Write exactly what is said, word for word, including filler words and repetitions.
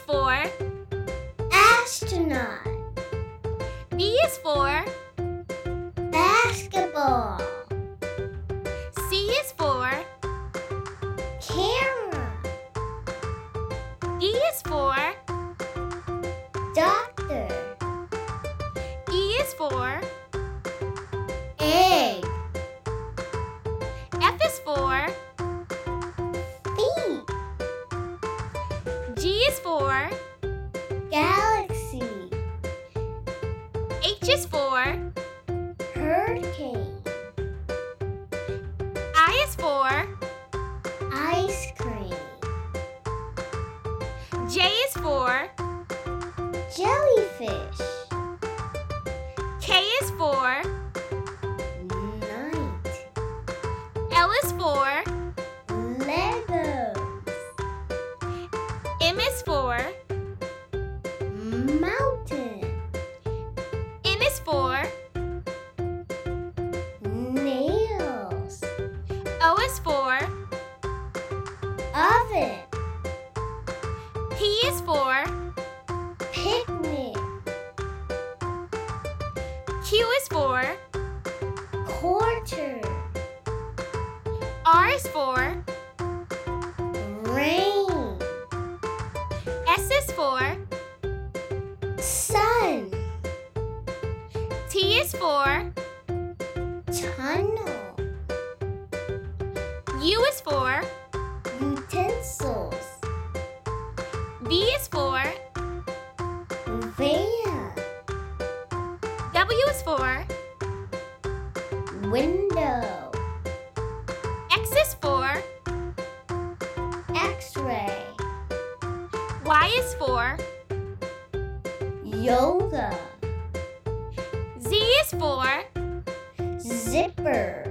is for astronaut. B is for Basketball. C is for Camera. D is for Doctor. E is for Egg. F is for Feet. G is for Galaxy. H is for Hurricane. I is for Ice cream. J is for Jellyfish. K is for Night. L is for Legos. M is for Mountain. N is for Nails. O is for Oven. P is for Picnic. Q is for Quarter. R is for Rain. S is for Sun. T is for Tunnel. U is for Utensils. V is for Van. W is for Window. X is for X-ray. Y is for Yoga. Z is for Zipper.